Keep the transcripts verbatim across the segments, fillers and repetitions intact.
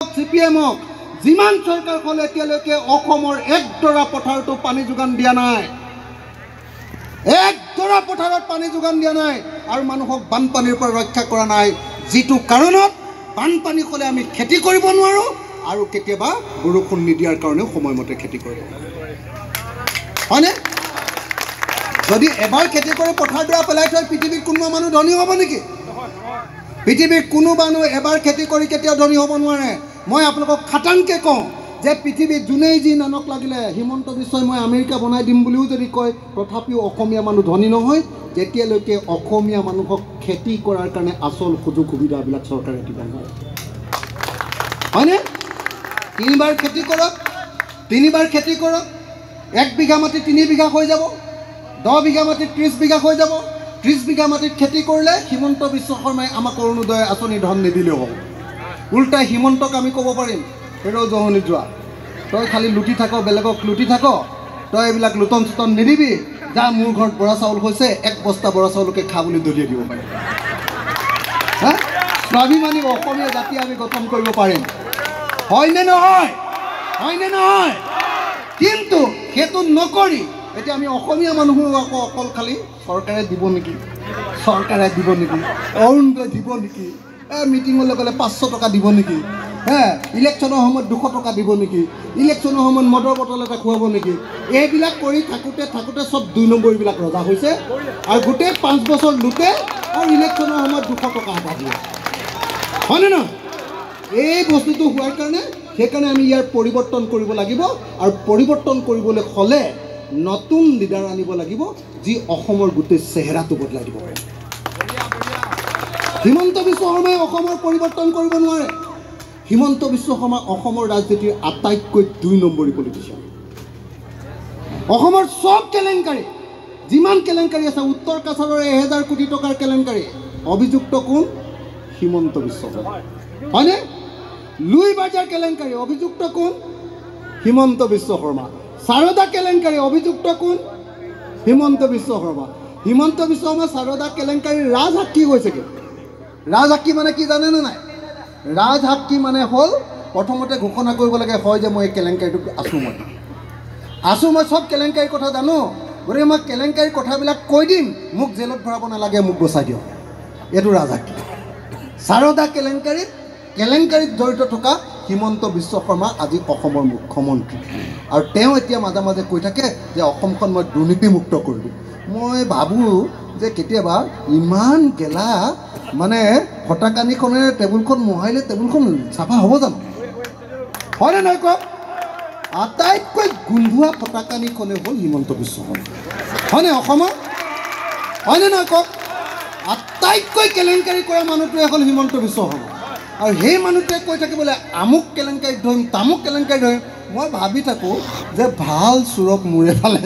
C P এমক যিমান চৰকাৰ হ'লে এতিয়ালৈকে অসমৰ একডৰা পথাৰতো পানী যোগান দিয়া নাই একডৰা পথাৰত পানী যোগান দিয়া নাই আৰু মানুহক বানপানীৰ পৰা ৰক্ষা কৰা নাই যিটো কাৰণত বানপানী হ'লে আমি খেতি কৰিব নোৱাৰোঁ আৰু কেতিয়াবা বৰষুণ নিদিয়াৰ কাৰণেও সময়মতে খেতি কৰিব হয়নে যদি এবাৰ খেতি কৰি পথাৰডৰা পেলাই থৈ পৃথিৱীত কোনোবা মানুহ ধনী হ'ব নেকি পৃথিৱীৰ কোনো মানুহ এবাৰ খেতি কৰি কেতিয়াও ধনী হ'ব নোৱাৰে মই আপোনালোকক খাটাংকে কওঁ যে পৃথিৱীত যোনেই যি নানক লাগিলে হিমন্ত বিশ্বই মই আমেৰিকা বনাই দিম বুলিও যদি কয় তথাপিও অসমীয়া মানুহ ধনী নহয় যেতিয়ালৈকে অসমীয়া মানুহক খেতি কৰাৰ কাৰণে আচল সুযোগ সুবিধাবিলাক চৰকাৰে দিব নোৱাৰে হয়নে তিনিবাৰ খেতি কৰক তিনিবাৰ খেতি কৰক এক বিঘা মাটি তিনি বিঘা হৈ যাব দহ বিঘা মাটিত ত্ৰিছ বিঘা হৈ যাব ত্ৰিছ বিঘা মাটিত খেতি কৰিলে হিমন্ত বিশ্ব শৰ্মাই আমাক অৰুণোদয় আঁচনি ধন নিদিলেও হ'ব উল্টাই হিমন্তক আমি ক'ব পাৰিম হেৰৌ জহনি যোৱা তই খালি লুটি থাক বেলেগক লুটি থাক তই এইবিলাক লুটন চুটন নিদিবি যা মোৰ ঘৰত বৰা চাউল হৈছে এক বস্তা বৰা চাউলকে খা বুলি দলিয়াই দিব পাৰিম হা স্বাভিমানী অসমীয়া জাতি আমি গঠন কৰিব পাৰিম হয়নে নহয় হয়নে নহয় কিন্তু সেইটো নকৰি এতিয়া আমি অসমীয়া মানুহো আকৌ অকল খালি চৰকাৰে দিব নেকি চৰকাৰে দিব নেকি অৰুণোদয় দিব নেকি এই মিটিঙলৈ গ'লে পাঁচশ টকা দিব নেকি হে ইলেকশ্যনৰ সময়ত দুশ টকা দিব নেকি ইলেকশ্যনৰ সময়ত মদৰ বটল এটা খুৱাব নেকি এইবিলাক কৰি থাকোঁতে থাকোঁতে চব দুই নম্বৰীবিলাক ৰজা হৈছে আৰু গোটেই পাঁচ বছৰ লুটে আৰু ইলেকশ্যনৰ সময়ত দুশ টকা এটা দিয়ে হয়নে নহয় এই বস্তুটো হোৱাৰ কাৰণে সেইকাৰণে আমি ইয়াৰ পৰিৱৰ্তন কৰিব লাগিব আৰু পৰিৱৰ্তন কৰিবলৈ হ'লে নতুন লিডাৰ আনিব লাগিব যি অসমৰ গোটেই চেহেৰাটো বদলাই দিব পাৰে হিমন্ত বিশ্ব শৰ্মাই অসমৰ পৰিৱৰ্তন কৰিব নোৱাৰে হিমন্ত বিশ্ব শৰ্মা অসমৰ ৰাজনীতিৰ আটাইতকৈ দুই নম্বৰী পলিটিচিয়ান অসমৰ চব কেলেংকাৰী যিমান কেলেংকাৰী আছে উত্তৰ কাছাৰৰ এহেজাৰ কোটি টকাৰ কেলেংকাৰী অভিযুক্ত কোন হিমন্ত বিশ্ব শৰ্মা হয়নে লুই বাজাৰ কেলেংকাৰী অভিযুক্ত কোন হিমন্ত বিশ্ব শৰ্মা সাৰদা কেলেংকাৰী অভিযুক্ত কোন হিমন্ত বিশ্ব শৰ্মা হিমন্ত বিশ্ব শৰ্মা সাৰদা কেলেংকাৰী ৰাজসাক্ষী হৈছেগৈ ৰাজসাক্ষী মানে কি জানেনে নাই ৰাজসাক্ষী মানে হ'ল প্ৰথমতে ঘোষণা কৰিব লাগে হয় যে মই এই কেলেংকাৰীটোত আছোঁ মই আছোঁ মই চব কেলেংকাৰীৰ কথা জানো গতিকে মই কেলেংকাৰীৰ কথাবিলাক কৈ দিম মোক জেলত ভৰাব নালাগে মোক বচাই দিয়ক এইটো ৰাজসাক্ষী সাৰদা কেলেংকাৰীত কেলেংকাৰীত জড়িত থকা হিমন্ত বিশ্ব শৰ্মা আজি অসমৰ মুখ্যমন্ত্ৰী আৰু তেওঁ এতিয়া মাজে মাজে কৈ থাকে যে অসমখন মই দুৰ্নীতিমুক্ত কৰি দিম মই ভাবোঁ যে কেতিয়াবা ইমান গেলা মানে ফটাকানিখনেৰে টেবুলখন মোহাৰিলে টেবুলখন চাফা হ'ব জানো হয়নে নহয় কওক আটাইতকৈ গোন্ধোৱা ফটাকানিখনে হ'ল হিমন্ত বিশ্ব শৰ্মা হয়নে অসমৰ হয়নে নহয় কওক আটাইতকৈ কেলেংকাৰী কৰা মানুহটোৱে হ'ল হিমন্ত বিশ্ব শৰ্মা আৰু সেই মানুহটোৱে কৈ থাকিবলৈ আমুক কেলেংকাৰীত ধৰিম তামুক কেলেংকাৰীত ধৰিম মই ভাবি থাকোঁ যে ভাল চোৰক মূৰে ফালে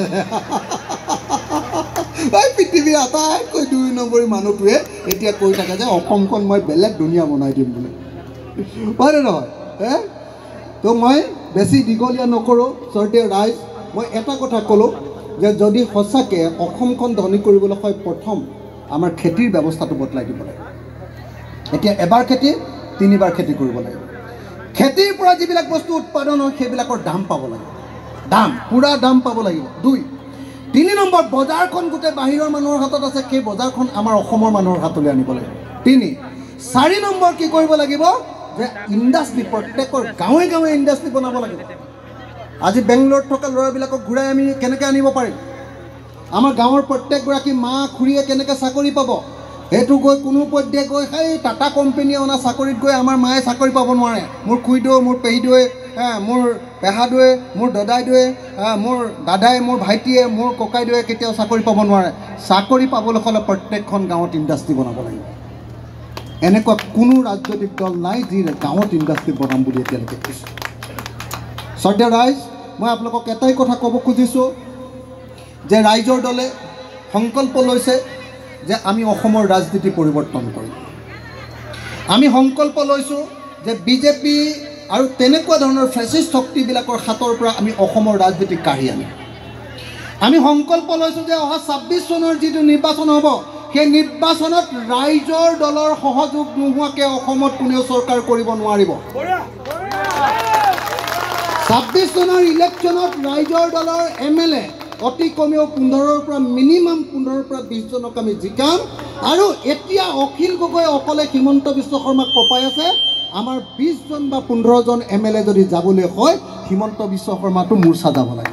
এই পৃথিৱীৰ আটাইতকৈ দুই নম্বৰী মানুহটোৱে এতিয়া কৈ থাকে যে অসমখন মই বেলেগ দুনিয়া বনাই দিম বুলি হয়নে নহয় হে তো মই বেছি দীঘলীয়া নকৰোঁ শ্ৰদ্ধেয় ৰাইজ মই এটা কথা ক'লোঁ যে যদি সঁচাকৈ অসমখন ধনী কৰিবলৈ হয় প্ৰথম আমাৰ খেতিৰ ব্যৱস্থাটো বদলাই দিব লাগে এতিয়া এবাৰ খেতি তিনিবাৰ খেতি কৰিব লাগিব খেতিৰ পৰা যিবিলাক বস্তু উৎপাদন হয় সেইবিলাকৰ দাম পাব লাগিব দাম পূৰা দাম পাব লাগিব দুই তিনি নম্বৰ বজাৰখন গোটেই বাহিৰৰ মানুহৰ হাতত আছে সেই বজাৰখন আমাৰ অসমৰ মানুহৰ হাতলৈ আনিব লাগিব তিনি চাৰি নম্বৰ কি কৰিব লাগিব যে ইণ্ডাষ্ট্ৰি প্ৰত্যেকৰ গাঁৱে গাঁৱে ইণ্ডাষ্ট্ৰি বনাব লাগিব আজি বেংগলোৰত থকা ল'ৰাবিলাকক ঘূৰাই আমি কেনেকৈ আনিব পাৰিম আমাৰ গাঁৱৰ প্ৰত্যেকগৰাকী মা খুৰীয়ে কেনেকৈ চাকৰি পাব সেইটো গৈ কোনো পধ্যে গৈ সেই টাটা কোম্পানীয়ে অনা চাকৰিত গৈ আমাৰ মায়ে চাকৰি পাব নোৱাৰে মোৰ খুৰীদৈ মোৰ পেহীদৈ মোৰ পেহাদৈ মোৰ দদাইদৈ মোৰ দাদাই মোৰ ভাইটিয়ে মোৰ ককাইদৈয়ে কেতিয়াও চাকৰি পাব নোৱাৰে চাকৰি পাবলৈ হ'লে প্ৰত্যেকখন গাঁৱত ইণ্ডাষ্ট্ৰি বনাব লাগিব এনেকুৱা কোনো ৰাজনৈতিক দল নাই যি গাঁৱত ইণ্ডাষ্ট্ৰি বনাম বুলি এতিয়ালৈকে কৈছে শ্ৰদ্ধেয় ৰাইজ মই আপোনালোকক এটাই কথা ক'ব খুজিছোঁ যে ৰাইজৰ দলে সংকল্প লৈছে যে আমি অসমৰ ৰাজনীতি পৰিৱৰ্তন কৰিম আমি সংকল্প লৈছোঁ যে বিজেপি আৰু তেনেকুৱা ধৰণৰ ফেচিষ্ট শক্তিবিলাকৰ হাতৰ পৰা আমি অসমৰ ৰাজনীতি কাঢ়ি আনিম আমি সংকল্প লৈছোঁ যে অহা ছাব্বিছ চনৰ যিটো নিৰ্বাচন হ'ব সেই নিৰ্বাচনত ৰাইজৰ দলৰ সহযোগ নোহোৱাকৈ অসমত কোনেও চৰকাৰ কৰিব নোৱাৰিব ছাব্বিছ চনৰ ইলেকশ্যনত ৰাইজৰ দলৰ এম এল এ অতি কমেও পোন্ধৰৰ পৰা মিনিমাম পোন্ধৰৰ পৰা বিছজনক আমি জিকাম আৰু এতিয়া অখিল গগৈ অকলে হিমন্ত বিশ্ব শৰ্মাক কপাই আছে আমাৰ বিছজন বা পোন্ধৰজন এম এল এ যদি যাবলৈ হয় হিমন্ত বিশ্ব শৰ্মাটো মূৰ্ছা যাব লাগে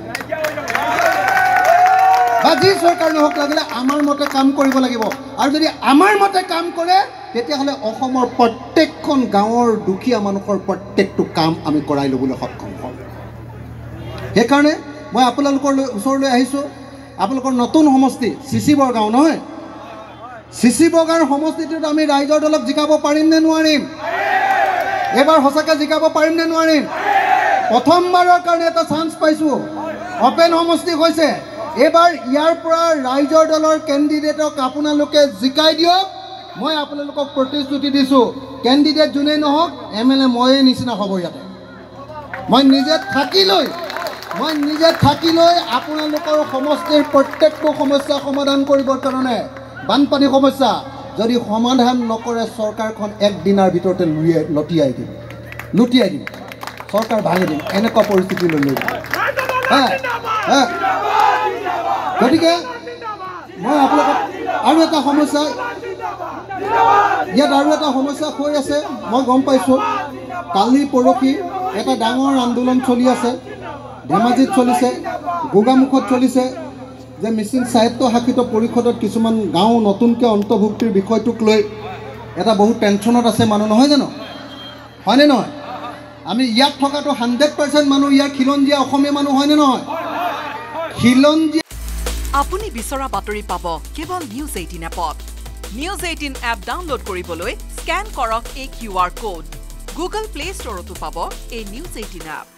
বা যি চৰকাৰ নহওক লাগিলে আমাৰ মতে কাম কৰিব লাগিব আৰু যদি আমাৰ মতে কাম কৰে তেতিয়াহ'লে অসমৰ প্ৰত্যেকখন গাঁৱৰ দুখীয়া মানুহৰ প্ৰত্যেকটো কাম আমি কৰাই ল'বলৈ সক্ষম হ'ম সেইকাৰণে মই আপোনালোকৰ ওচৰলৈ আহিছোঁ আপোনালোকৰ নতুন সমষ্টি চিচি বৰগাঁও নহয় চিচি বৰগাঁৱৰ সমষ্টিটোত আমি ৰাইজৰ দলক জিকাব পাৰিম নে নোৱাৰিম এইবাৰ সঁচাকৈ জিকাব পাৰিম নে নোৱাৰিম প্ৰথমবাৰৰ কাৰণে এটা চান্স পাইছোঁ অপেন সমষ্টি হৈছে এইবাৰ ইয়াৰ পৰা ৰাইজৰ দলৰ কেণ্ডিডেটক আপোনালোকে জিকাই দিয়ক মই আপোনালোকক প্ৰতিশ্ৰুতি দিছোঁ কেণ্ডিডেট যোনেই নহওক এম এল এ ময়ে নিচিনা হ'ব ইয়াতে মই নিজে থাকি লৈ মই নিজে থাকি লৈ আপোনালোকৰ সমষ্টিৰ প্ৰত্যেকটো সমস্যা সমাধান কৰিবৰ কাৰণে বানপানী সমস্যা যদি সমাধান নকৰে চৰকাৰখন একদিনৰ ভিতৰতে লুটিয়াই লুটিয়াই দিম লুটিয়াই দিম চৰকাৰ ভাঙি দিম এনেকুৱা পৰিস্থিতিলৈ লৈ যাম গতিকে মই আপোনালোকক আৰু এটা সমস্যা ইয়াত আৰু এটা সমস্যা হৈ আছে মই গম পাইছোঁ কালি পৰহি এটা ডাঙৰ আন্দোলন চলি আছে ধেমাজিত চলিছে গোগামুখত চলিছে যে মিচিং সাহিত্য শাসিত পৰিষদত কিছুমান গাঁও নতুনকৈ অন্তৰ্ভুক্তিৰ বিষয়টোক লৈ এটা বহুত টেনশ্যনত আছে মানুহ নহয় জানো হয়নে নহয় আমি ইয়াত থকাটো হাণ্ড্ৰেড পাৰ্চেণ্ট মানুহ ইয়াৰ খিলঞ্জীয়া অসমীয়া মানুহ হয়নে নহয় খিলঞ্জীয়া আপুনি বিচৰা বাতৰি পাব কেৱল নিউজ এইটিন এপত নিউজ এইটিন এপ ডাউনলোড কৰিবলৈ স্কেন কৰক এই Q R code Google Play ষ্টৰতো পাব এই নিউজ এইটিন এপ